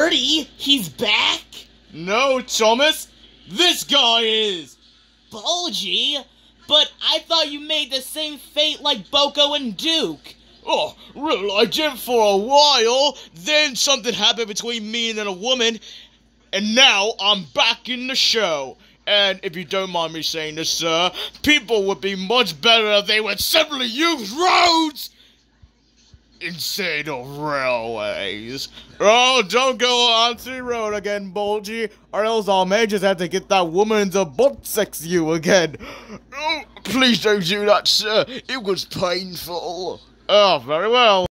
Bertie, he's back? No, Thomas, this guy is. Bulgy? But I thought you made the same fate like Boko and Duke. Oh, well, I did for a while, then something happened between me and a woman, and now I'm back in the show. And if you don't mind me saying this, sir, people would be much better if they would simply use roads instead of railways. Oh, don't go on the road again, Bulgy, or else I may just have to get that woman to butt sex you again. Oh, please don't do that, sir. It was painful. Oh, very well.